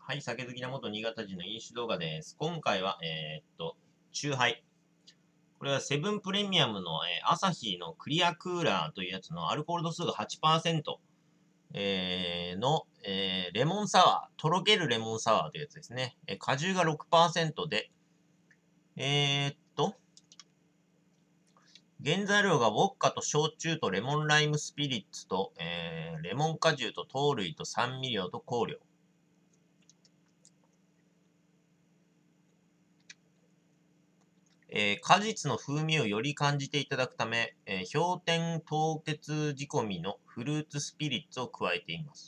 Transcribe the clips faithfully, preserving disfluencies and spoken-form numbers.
はい、酒好きな元新潟人の飲酒動画です。今回は、えーっと、チューハイ。これはセブンプレミアムの、えー、アサヒのクリアクーラーというやつのアルコール度数が はちパーセント、えーの、えーレモンサワー、とろけるレモンサワーというやつですね。えー果汁が ろくパーセント で、えーっと、原材料がウォッカと焼酎とレモンライムスピリッツと、えーレモン果汁と糖類と酸味料と香料。えー果実の風味をより感じていただくため、えー氷点凍結仕込みのフルーツスピリッツを加えています。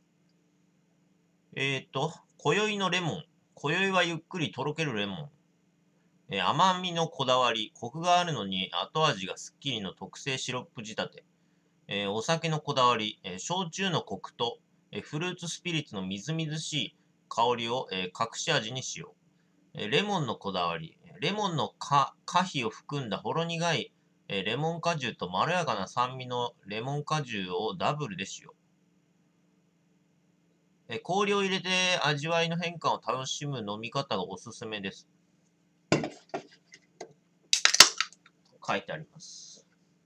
えっ、ー、と、今宵のレモン。今宵はゆっくりとろけるレモン。えー甘みのこだわり。コクがあるのに後味がスッキリの特製シロップ仕立て。えーお酒のこだわり。えー焼酎のコクと、えーフルーツスピリッツのみずみずしい香りを、えー隠し味に使用。レモンのこだわり。レモンの果皮を含んだほろ苦いレモン果汁とまろやかな酸味のレモン果汁をダブルで使用。氷を入れて味わいの変化を楽しむ飲み方がおすすめです。書いてあります。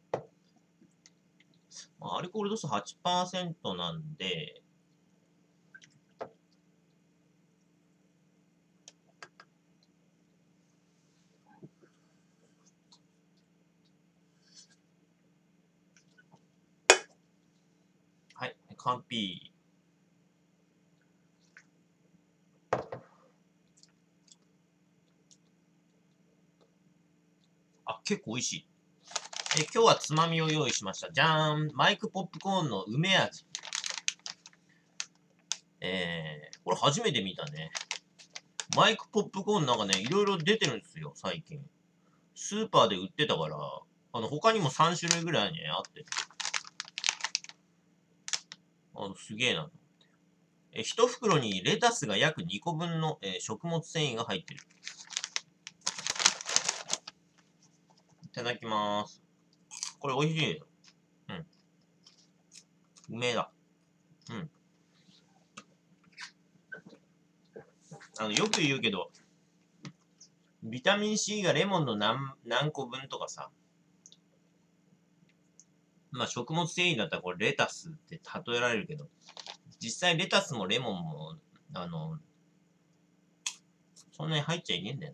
アルコール度数 はちパーセント なんで、はい、完璧。あ、結構美味しい。え今日はつまみを用意しました。じゃーん。マイクポップコーンの梅味。えー、これ初めて見たね。マイクポップコーンなんかね、いろいろ出てるんですよ、最近。スーパーで売ってたから、あの、他にもさん種類ぐらいね、あって。あの、すげえな。え、一袋にレタスが約にこぶんの、えー食物繊維が入ってる。いただきまーす。これ美味しいよ。うん。うめえだ。うん。あの、よく言うけど、ビタミン C がレモンの何、何個分とかさ、まあ食物繊維だったらこれレタスって例えられるけど、実際レタスもレモンも、あの、そんなに入っちゃいねえんだよ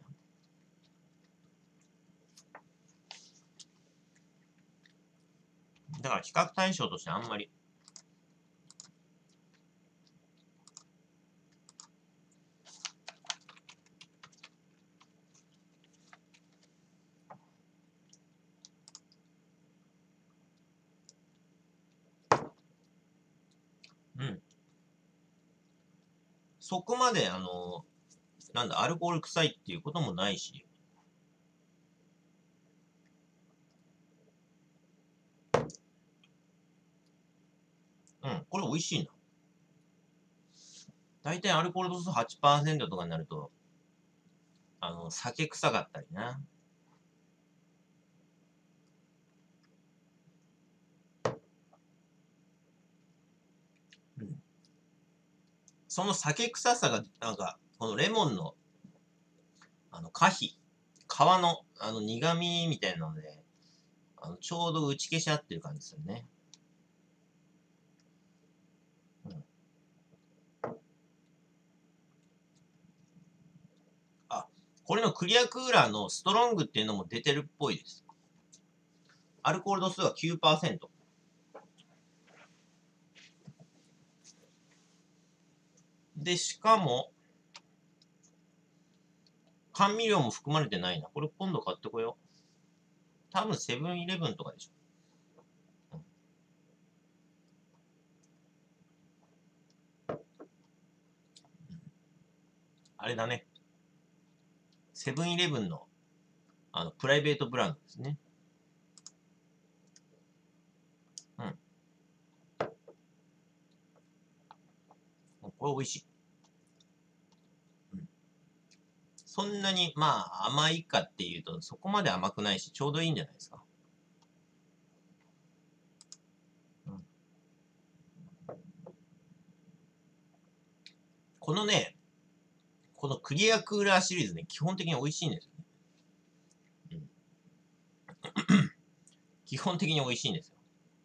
な。だから比較対象としてあんまり。うん。そこまで、あの、なんだ、アルコール臭いっていうこともないし、うん、これ美味しいな。大体アルコール度数 はちパーセント とかになると、あの、酒臭かったりな。うん。その酒臭さが、なんか、このレモンの、あの、果皮、皮の、あの、苦味みたいなので、あの、ちょうど打ち消し合ってる感じですよね。うん。あ、これのクリアクーラーのストロングっていうのも出てるっぽいです。アルコール度数は きゅうパーセント。で、しかも、甘味料も含まれてないな。これ今度買ってこよう。多分セブンイレブンとかでしょ。うん、あれだね。セブンイレブンの、あの、プライベートブランドですね。うん。これ美味しい。うん。そんなに、まあ、甘いかっていうと、そこまで甘くないし、ちょうどいいんじゃないですか。うん。 このね、このクリアクーラーシリーズね、基本的に美味しいんですよね。うん、基本的に美味しいんですよ。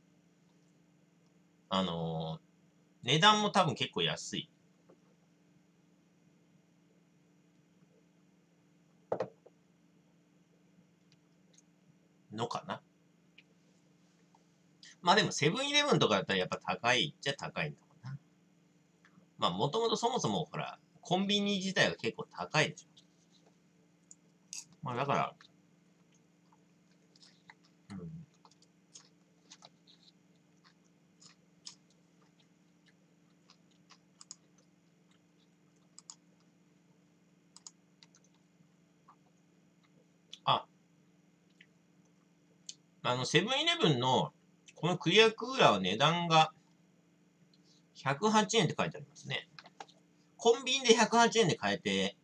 あのー、値段も多分結構安い。のかな。まあでもセブンイレブンとかだったらやっぱ高いっちゃ高いんだもんな。まあもともとそもそもほら、コンビニ自体が結構高いでしょ。まあだから、うん、あ、あの、セブンイレブンのこのクリアクーラーは値段がひゃくはちえんって書いてありますね。コンビニでひゃくはちえんで買えて、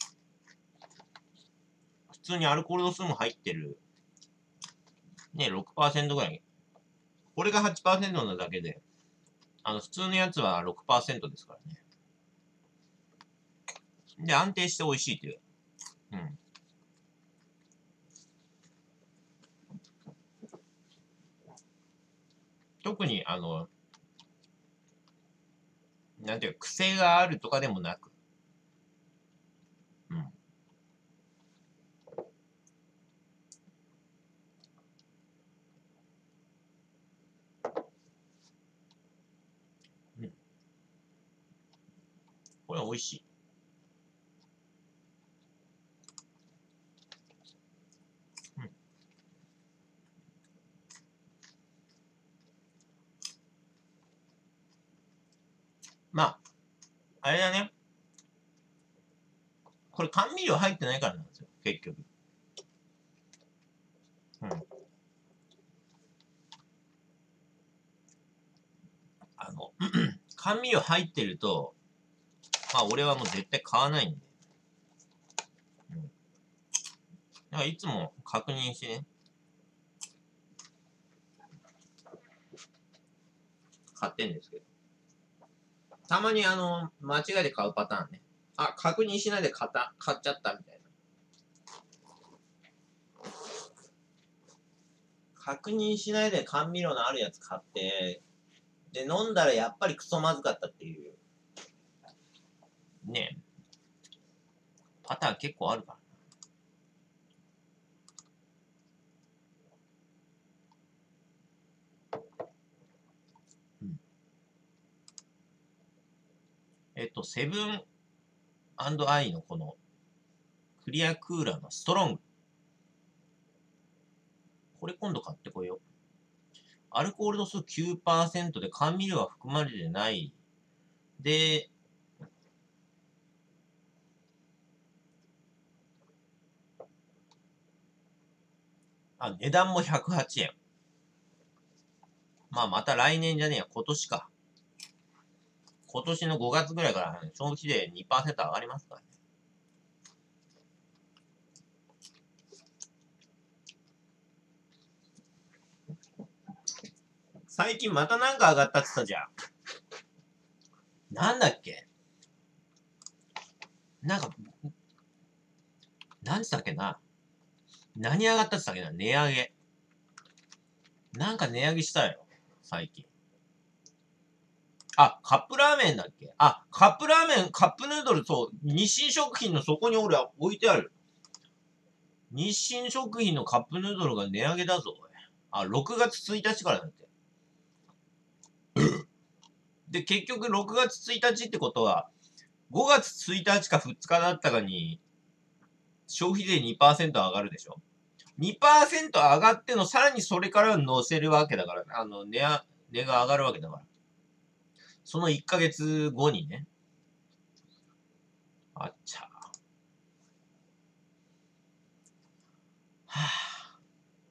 普通にアルコール度数も入ってる、ね、ろくパーセントぐらい。これがはちパーセントなだけで、あの、普通のやつはろくパーセントですからね。で、安定して美味しいという。うん。特に、あの、なんていうか、癖があるとかでもなく。うん。うん。これは美味しい。うん。まあ、あれだね。これ甘味料入ってないからなんですよ。結局。うん。あの、甘味料入ってると、まあ俺はもう絶対買わないんで。うん。だからいつも確認してね、買ってんですけど。たまにあの、間違えて買うパターンね。あ、確認しないで買った、買っちゃったみたいな。確認しないで甘味料のあるやつ買って、で、飲んだらやっぱりクソまずかったっていう、ね、パターン結構あるから。うん。えっと、セブンアイのこのクリアクーラーのストロング。これ今度買ってこよう。アルコール度数 きゅうパーセント で甘味料は含まれてない。で、あ、値段もひゃくはちえん。まあまた来年じゃねえや、今年か。今年のごがつぐらいから消費税 にパーセント 上がりますからね。最近またなんか上がったって言ったじゃん。なんだっけなんか、なんつったっけな。何上がったって言ったっけな。値上げ。なんか値上げしたよ。最近。あ、カップラーメンだっけあ、カップラーメン、カップヌードル、そう、日清食品のそこに俺は置いてある。日清食品のカップヌードルが値上げだぞ。あ、ろくがつついたちからだって。で、結局ろくがつついたちってことは、ごがつついたちかふつかだったかに、消費税 にパーセント 上がるでしょ ?にパーセント 上がっての、さらにそれから乗せるわけだから、あの、値が、値が上がるわけだから。そのいっかげつごにね。あっちゃ。はぁ。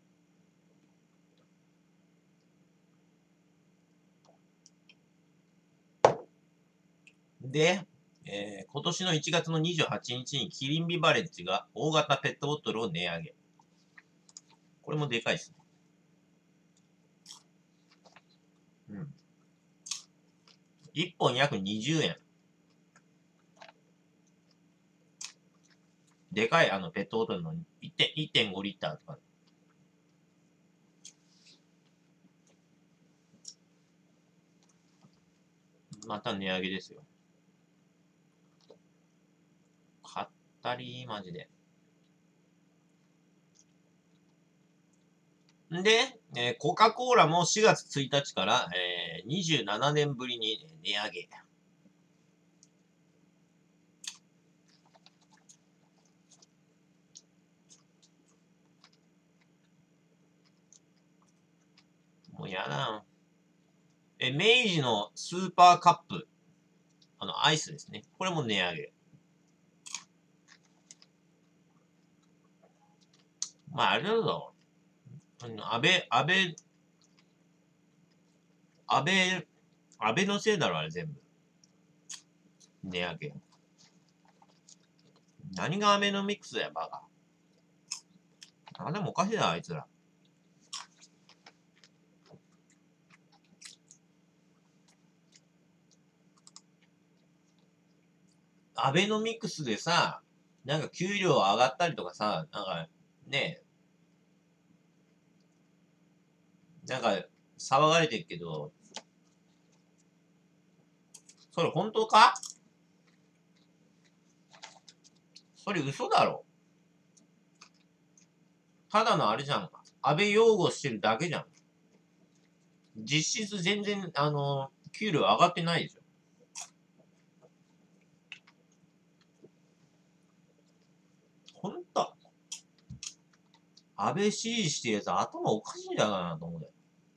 で、えー今年のいちがつのにじゅうはちにちにキリンビバレッジが大型ペットボトルを値上げ。これもでかいですね。うん。いっぽん約にじゅうえん。 でかいあのペットボトルのいってんごリッターとか。また値上げですよ。買ったり、マジで。で、えーコカ・コーラもしがつついたちから、えー、にじゅうななねんぶりに値上げ。もうやだ。え、明治のスーパーカップ。あの、アイスですね。これも値上げ。まあ、あれだぞ。安倍、安倍、安倍、安倍のせいだろ、あれ全部。値上げ。何がアベノミクスだよ、バカ。あ、でもおかしいな、あいつら。アベノミクスでさ、なんか給料上がったりとかさ、なんか、ねなんか、騒がれてるけど、それ本当か？それ嘘だろ。ただのあれじゃん。安倍擁護してるだけじゃん。実質全然、あの、給料上がってないでしょ。ほんと。安倍支持してるやつ頭おかしいんじゃないかなと思うよ。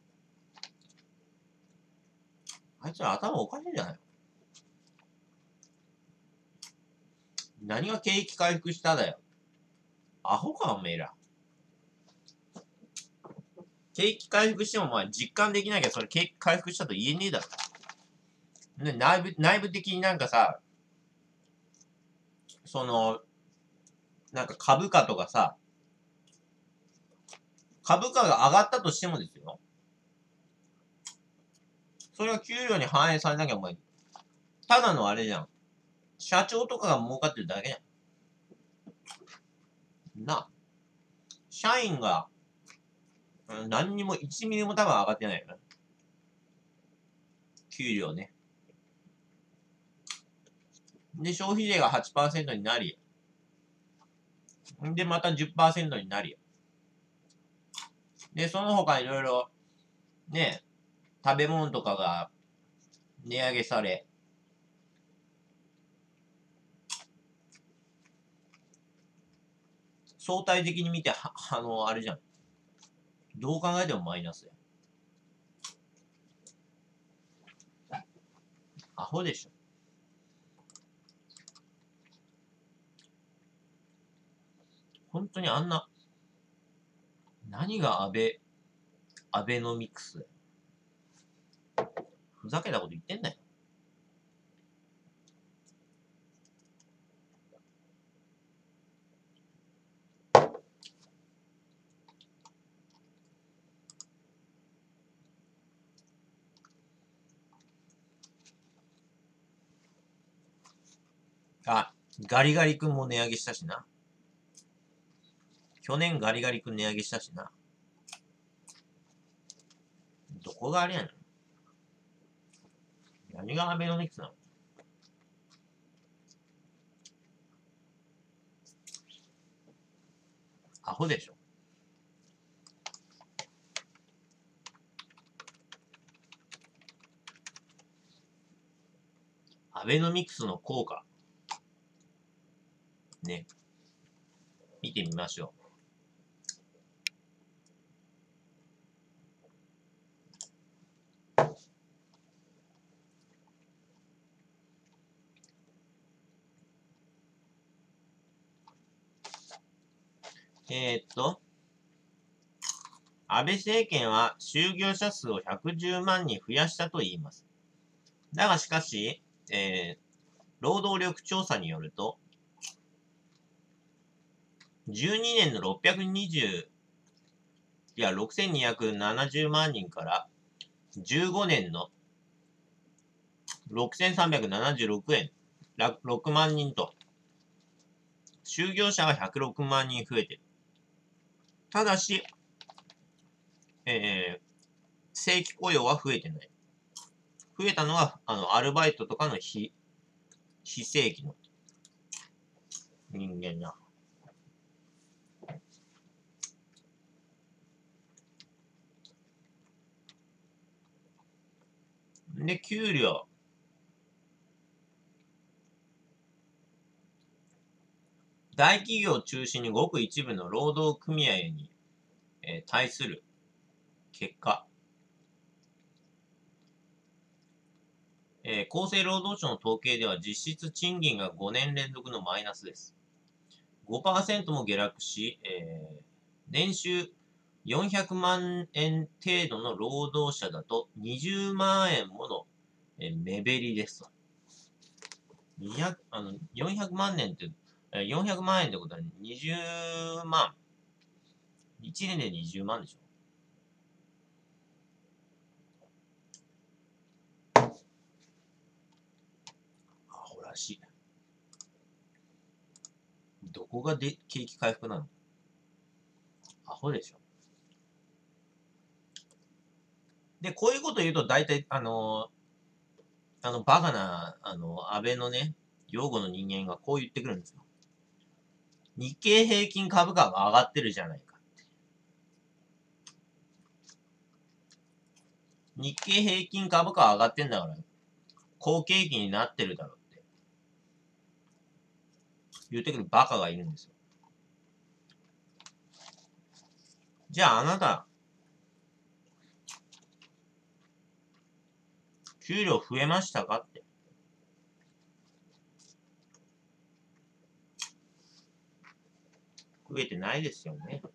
あいつら頭おかしいんじゃないの？何が景気回復しただよ。アホか、おめえら。景気回復しても、まあ、実感できなきゃ、それ景気回復したと言えねえだろ。ね、内部、内部的になんかさ、その、なんか株価とかさ、株価が上がったとしてもですよ。それが給料に反映されなきゃ、お前、ただのあれじゃん。社長とかが儲かってるだけじゃん。な。社員が、うん、何にもいちミリも多分上がってないよね。給料ね。で、消費税が はちパーセント になり、で、また じゅっパーセント になり、で、その他いろいろ、ね、食べ物とかが値上げされ、相対的に見て、は、あの、あれじゃん。どう考えてもマイナスや。アホでしょ。本当にあんな、何がアベ、アベノミクス。ふざけたこと言ってんだよ。あ、ガリガリ君も値上げしたしな。去年ガリガリ君値上げしたしな。どこがあれやねん。何がアベノミクスなの？アホでしょ。アベノミクスの効果。ね。見てみましょう。えー、っと、安倍政権は就業者数をひゃくじゅうまんにん増やしたと言います。だがしかし、えー、労働力調査によると、じゅうにねんのろっぴゃくにじゅう、いや、ろくせんにひゃくななじゅうまんにんからじゅうごねんのろくせんさんびゃくななじゅうろくえん、ろくまんにんと就業者がひゃくろくまんにん増えてる。ただし、えー、正規雇用は増えてない。増えたのは、あの、アルバイトとかの非、非正規の人間だ。で、給料。大企業を中心にごく一部の労働組合に、えー、対する結果、えー、厚生労働省の統計では実質賃金がごねん連続のマイナスです。ごパーセント も下落し、えー、年収よんひゃくまんえん程度の労働者だとにじゅうまんえんもの、えー、目減りですと。にひゃくあのよんひゃくまんねんって、えー、よんひゃくまんえんってことはにじゅうまん。いちねんでにじゅうまんでしょ。アホらしい。どこがで景気回復なの？アホでしょ。で、こういうこと言うと大体、あのー、あの、バカな、あの、安倍のね、擁護の人間がこう言ってくるんですよ。日経平均株価が上がってるじゃないか。日経平均株価上がってんだから、好景気になってるだろうって言ってくるバカがいるんですよ。じゃああなた、給料増えましたかって。増えてないですよね。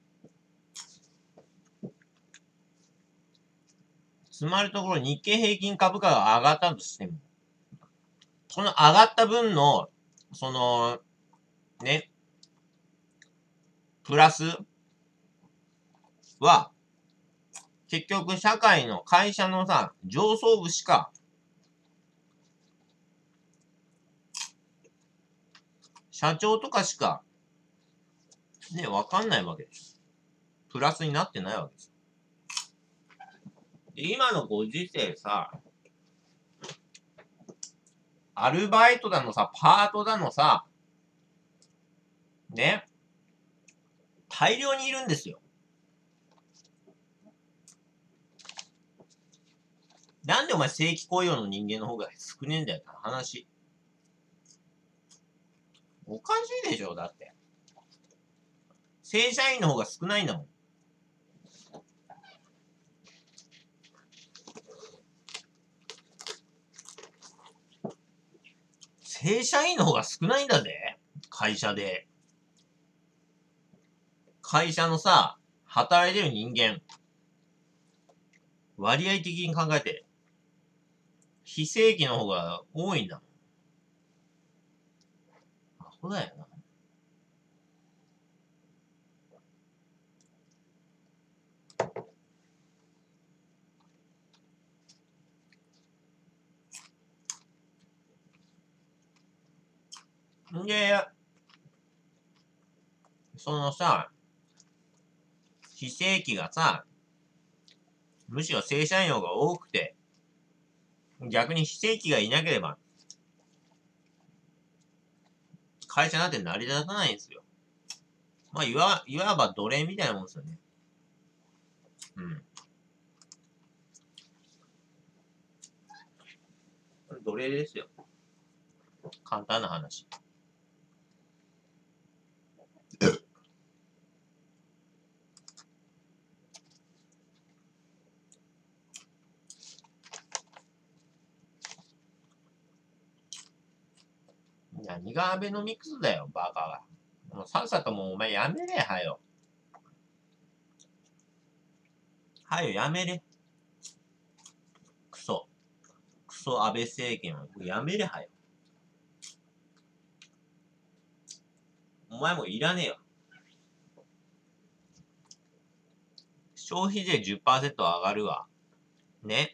つまるところ日経平均株価が上がったとしても、その上がった分の、その、ね、プラスは、結局社会の会社のさ、上層部しか、社長とかしか、ね、わかんないわけでしょ。プラスになってないわけですよ。で、今のご時世さ、アルバイトだのさ、パートだのさ、ね、大量にいるんですよ。なんでお前正規雇用の人間の方が少ねえんだよって話。おかしいでしょ、だって。正社員の方が少ないんだもん。正社員の方が少ないんだぜ。会社で。会社のさ、働いてる人間。割合的に考えて、非正規の方が多いんだもん。アホだよな。んで、そのさ、非正規がさ、むしろ正社員の方が多くて、逆に非正規がいなければ、会社なんて成り立たないんですよ。まあ、いわ、いわば奴隷みたいなもんですよね。うん。奴隷ですよ。簡単な話。何がアベノミクスだよ、バカが。もうさっさともうお前やめれ、はよ。はよ、やめれ。クソ。クソ安倍政権はやめれ、はよ。お前もいらねえよ。消費税 じゅっパーセント 上がるわ。ね。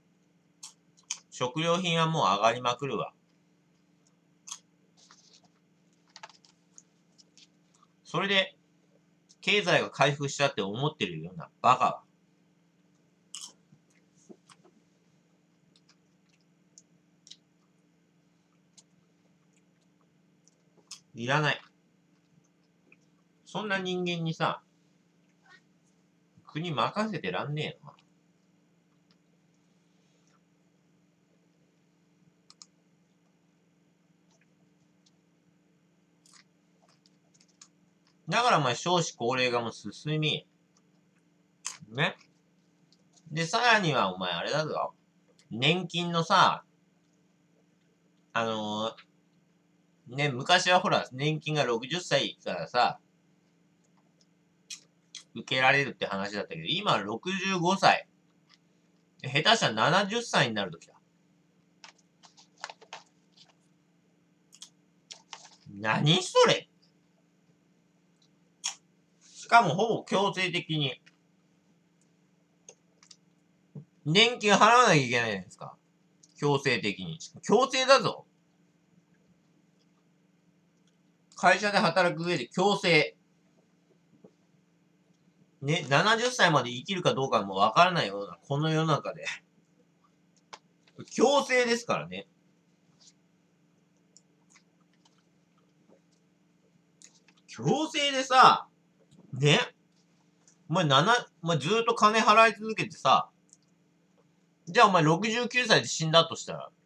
食料品はもう上がりまくるわ。 それで、経済が回復したって思ってるようなバカは。いらない。そんな人間にさ、国任せてらんねえよな。だからお前少子高齢化も進み、ね。で、さらにはお前あれだぞ。年金のさ、あのー、ね、昔はほら、年金がろくじゅっさいからさ、受けられるって話だったけど、今ろくじゅうごさい。下手したらななじゅっさいになるときだ。何それ。しかもほぼ強制的に。年金払わなきゃいけないじゃないですか。強制的に。強制だぞ。会社で働く上で強制。ね、ななじゅっさいまで生きるかどうかもわからないような、この世の中で。強制ですからね。強制でさ、ね。お前なな、お前ずーっと金払い続けてさ、じゃあお前ろくじゅうきゅうさいで死んだとしたら、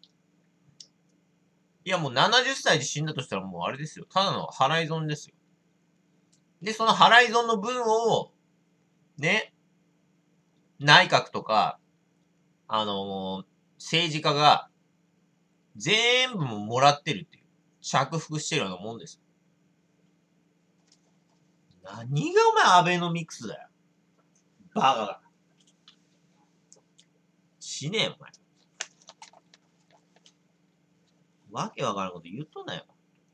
いやもうななじゅっさいで死んだとしたらもうあれですよ。ただの払い損ですよ。で、その払い損の分を、ね、内閣とか、あのー、政治家が、全部ももらってるっていう。着服してるようなもんですよ。何がお前アベノミクスだよ。バカが。死ねえよ、お前。わけわからんこと言っとんなよ。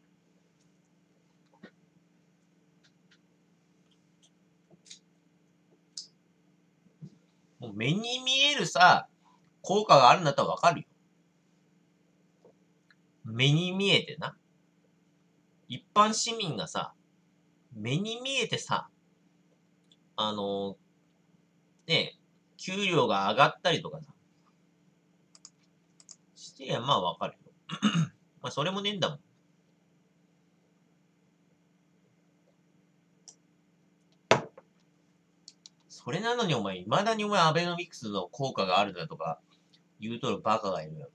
もう目に見えるさ、効果があるんだったらわかるよ。目に見えてな。一般市民がさ、目に見えてさ、あのー、ね、給料が上がったりとかさ、してや、まあわかるよ。まあそれもねえんだもん。それなのにお前、未だにお前アベノミクスの効果があるだとか言うとるバカがいるよ。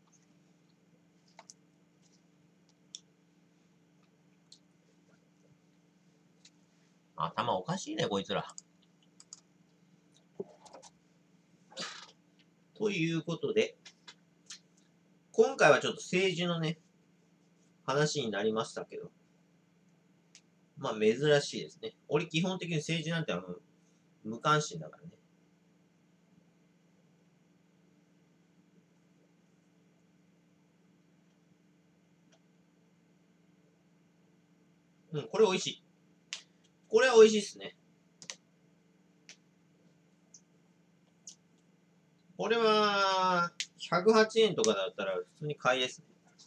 頭おかしいね、こいつら。ということで、今回はちょっと政治のね、話になりましたけど、まあ珍しいですね。俺基本的に政治なんてあの、無関心だからね。うん、これ美味しい。これは美味しいっすね。これは、ひゃくはちえんとかだったら普通に買いですね。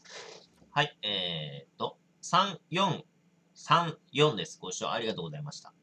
はい、えーっと、さんよんさんよんです。ご視聴ありがとうございました。